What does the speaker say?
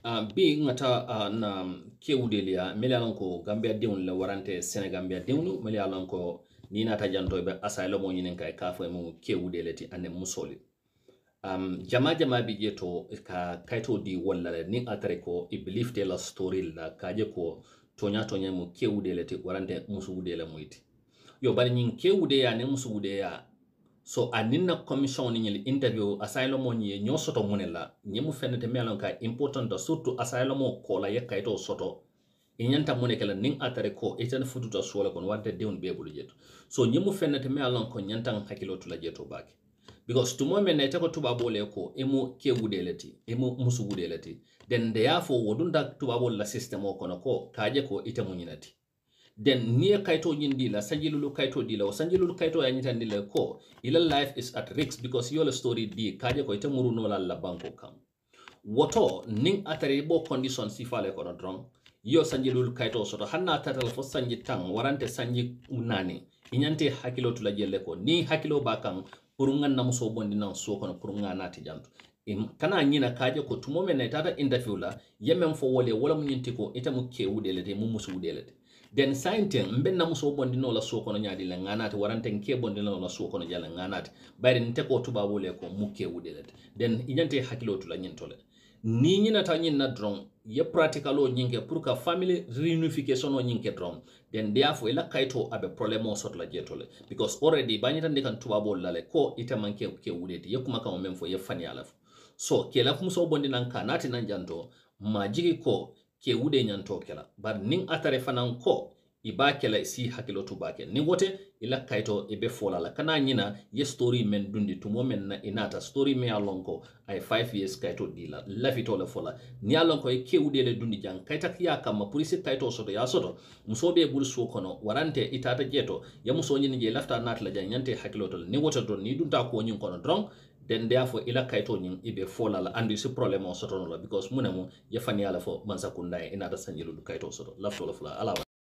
Being ngata na kewudelia melialon ko Gambia deun le warante Senegambia deunu melialon ko ni nata janto be asylum mo nyinen kay ka fo mo kewudeleti ane musoli jama bi jeto ka kaito di walla ni atare ko I believe de la story la kaje ko tonya mo kewudeleti warante musudele moyti yo bari nyin kewude ya ne musude ya so aninna commission ni nyel interview asylum on ye nyo soto munela nyemu fenete melon ka important surtout asylum ko la yakayto soto inyanta munekala ning atare ko eten fututa sola kon wadde deun bebulu jeto so nyemu fenete melon ko nyantan hakilo tula jeto baki because to moment na tako tuba bole ko emu kewudeleti emu musugudeleti then therefore wodunda tuba bol la system o kono ko kaje ko itemunyinati then near kaito nyindi la sanjilulu kaito dila o sanjilulu kaito ya nyitandi le ko ila life is at risk because your story di kaje ko ite muru no la banko kam woto ning atare bo condition sifale ko dron yo sanjilulu kaito soto hanna tatal fo sanji tang warante sanji nani inyante hakilo tula jelle ko ni hakilo bakam pour nganna muso bondi nan so kono pour ngana ti jantu kana nyina kaje ko tumo men na tata interview la yemem fo wole wala mu nyinti ko ite mu kewudelete mu musudelete den sainten mbenna muso bondi no la so kono nyaadi la nganati warante nke bondi no la so kono jala nganati bayre nte ko tuba wole ko mu kewudelete den inyante hakilo tula nyintole ni nyina ta nyina dron ye practical o nyinke pour ka family reunification o nyinke dron then therefore ila kaito abe problem o sotla jetole because already banyita ndikan tuba bol lale ko ita manke kewudeti ye kuma kama memfo ye fani alaf so kela muso bondi nan kanati nan janto majigi ko kewude nyanto kela bar ning atare fanan ko iba kela si hakilo tubake ni wote ila kaito ibe fola la kana nyina ye story men dundi tumo men na inata story me alonko ay 5 years kaito dila lafito le fola ni alonko e kewude le dundi jang kaita kiya kama police kaito soto ya soto musobe bul so kono warante itata jeto ya muso nyini je lafta natla jang nyante hakilo to ni wote don ni dunta ko nyin kono dron then therefore ila kaito nyin ibe fola la andi si problem o soto no la because munemo ye fani ala fo mansa kunda inata sanjilu kaito soto lafto la fula ala